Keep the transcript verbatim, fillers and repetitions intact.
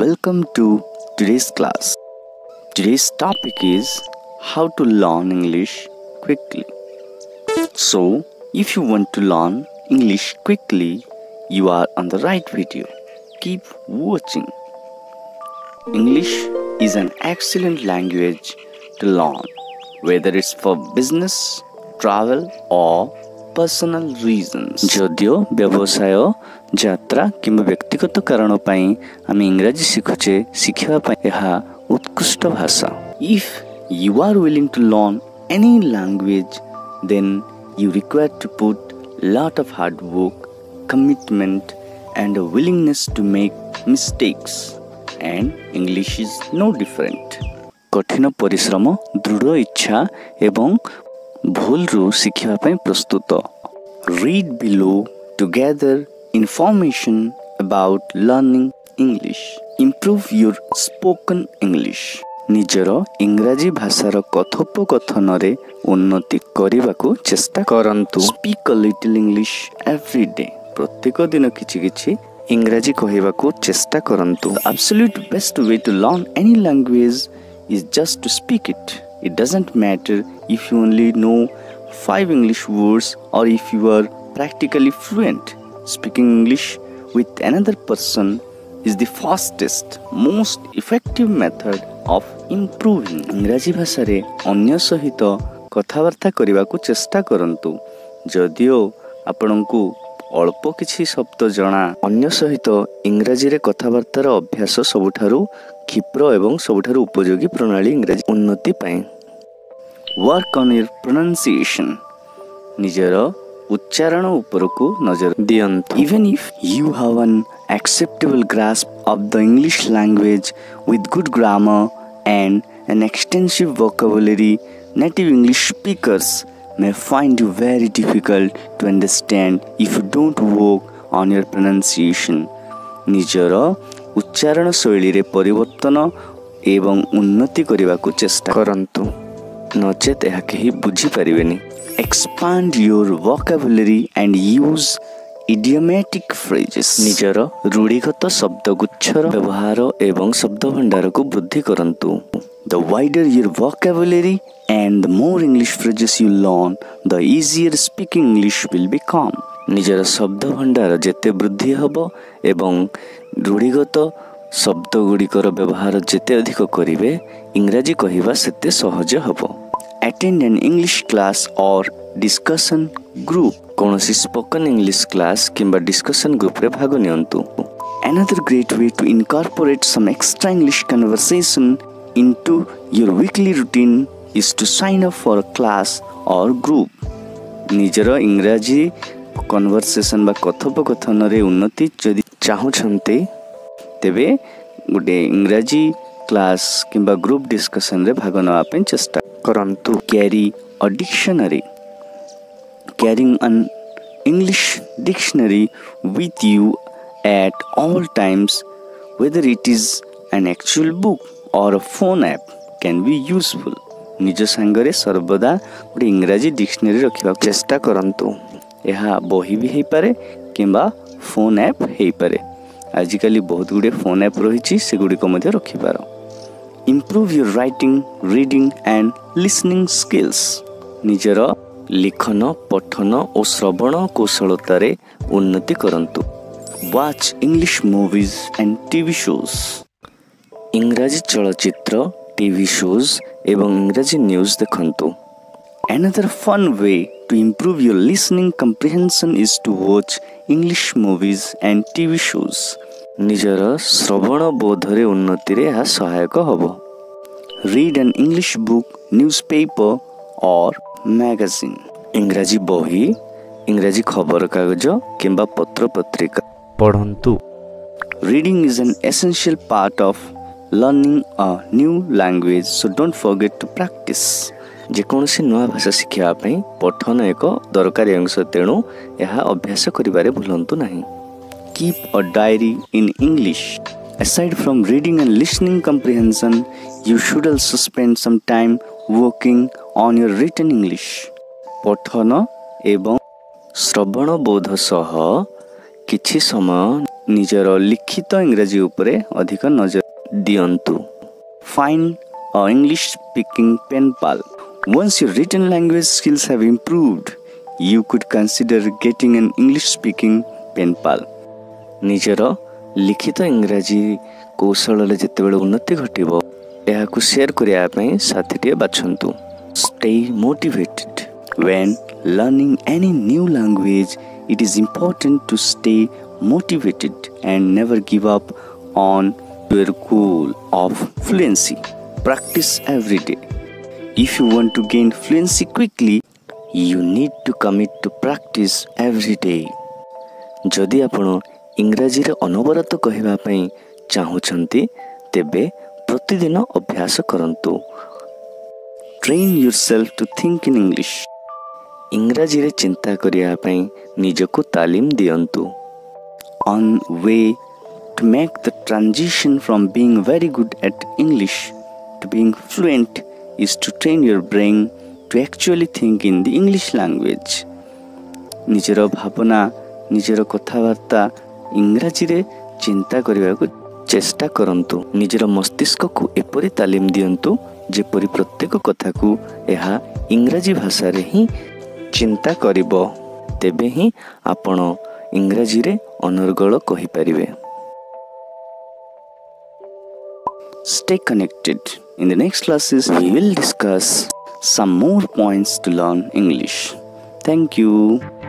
Welcome to today's class. Today's topic is how to learn English quickly. So, if you want to learn English quickly, you are on the right video. Keep watching. English is an excellent language to learn, whether it's for business, travel or personal reasons. जदियो व्यवसाय यात्रा किंबा व्यक्तिगत कारण पाई आम इंग्रजी शिखुचे शिखिबा पाई यहा उत्कृष्ट भाषा. If you are willing to learn any language, then you require to put lot of hard work, commitment and a willingness to make mistakes, and English is no different. कठिन परिश्रम, दृढ़ इच्छा एवं भूल रु शिखिबा पाई प्रस्तुत. Read below to gather information about learning English. Improve your spoken English. निजर इंग्रजी भाषार कथोपकथन रे उन्नति करिबाकू चेष्टा करंतु. Speak a little English every day. प्रत्येक दिन किछि किछि इंग्रजी कहिबाकू चेष्टा करंतु. The absolute best way to learn any language is just to speak it. It doesn't matter if you only know five English words or if you are practically fluent. Speaking English with another person is the fastest, most effective method of improving. इंग्रजी भाषा रे अन्य सहित कथावार्ता करिबाकू चेष्टा करंतु. जदियो आपनकू अल्प किछि शब्द जणा, अन्य सहित इंग्रजी रे कथावार्तार अभ्यास सबुठारु क्षिप्र एवं सबुठारु उपयोगी प्रणाली इंग्रजी उन्नति पाए. Work on your pronunciation. निजर उच्चारण उपरकू नजर दियंतु. Even if you have an acceptable grasp of the English language with good grammar and an extensive vocabulary, native English speakers may find you very difficult to understand if you don't work on your pronunciation. निजर उच्चारण शैली रे परिवर्तन एवं उन्नति करिबाकू चेष्टा करंतु, नचेत यह कहीं बुझी परिवेनी. Expand your vocabulary and use idiomatic phrases. निजर रूढ़िगत शब्दगुच्छर व्यवहार एवं शब्द भंडार को वृद्धि करंतु. The wider your vocabulary and the more English phrases you learn, the easier speaking English will become. निजर शब्द भंडार जेते वृद्धि हबो एवं रूढ़िगत शब्द गुड़िकर व्यवहार जेते अधिक करिवे, इंग्रजी कहिबा सेते सहज हबो. Attend an English class or discussion group. कोनोसी spoken English class किंबा discussion group रे भाग नियंतु. Another great way to incorporate some extra English conversation into your weekly routine is to sign up for a class or group. निजर इंग्रजी conversation बा कथोपकथन रे उन्नति जदि चाहुछन्ते तेबे गोटे इंग्रजी क्लास किंबा ग्रुप डिस्कशन रे भाग नवा पे चेष्टा करंतु. Carry a dictionary. Carrying an English dictionary with you at all times, whether it is an actual book or a phone app, can be useful. निज संगरे सर्वदा गोटे इंग्रजी डिक्शनरी रखिबा चेष्टा करंतु. यहा बही भी हेई पारे किंबा फोन ऐप हेई पारे. आजिकली बहुत गुडे फोन ऐप रहिछि, से गुडी को मध्ये रखि पारो. Improve your writing, reading and listening skills. निजर लिखन, पठन और श्रवण कौशलता रे उन्नति करंतु. Watch English movies and T V shows. इंग्रजी चलचित्र, टीवी शोज एवं इंग्रजी न्यूज़ देखंतु. Another fun way to improve your listening comprehension is to watch English movies and T V shows. निजर श्रवण बोधरे उन्नति रे यह सहायक हबो. Read an English book, newspaper or magazine. इंग्रजी बही, इंग्रजी खबर कागज किंबा पत्र पत्रिका पढ़ंतु. Reading is an essential part of learning a new language, so don't forget to practice. जेकोनसी नया भाषा शिखिबा पई पठन एक दरकारी अंश, तेणु यह अभ्यास करिबारे भूलंतु नाही. Keep a diary in English. Aside from reading and listening comprehension, you should also spend some time working on your written English. पठन एवं श्रवण बोध सह किछि समय निजर लिखित इंग्रजी उपरे अधिक नजर दियंतु. Find a English speaking pen pal. Once your written language skills have improved, you could consider getting an English speaking pen pal. निजर लिखित इंग्रजी कौशल जेतेबेले उन्नति घटिबो एहाकु शेयर करिया पई साथीटे बाछंतु. Stay motivated. When learning any new language, it is important to stay motivated and never give up on your goal of fluency. Practice every day. If you want to gain fluency quickly, you need to commit to practice every day. जदि आपण इंग्रजी रे अनवरत कहबा पई चाहुछंती तेबे प्रतिदिन अभ्यास करंतु. Train yourself to think in English. इंग्रजी रे चिंता करिया पई निजको तालीम दियंतु. On way to make the transition from being very good at English to being fluent is to train your brain to actually think in the English language. निजर भावना निजर कथावार्ता इंग्रजी रे चिंता करिया को चेष्टा करंतु. निजर मस्तिष्क को एपरि तालीम दियंतु जेपरि प्रत्येक कथा को एहा इंग्रजी भाषा रे ही चिंता करिबो. तेबे ही आपण इंग्रजी रे अनर्गल कहि परिबे. Stay connected. In the next classes, we will discuss some more points to learn English. Thank you.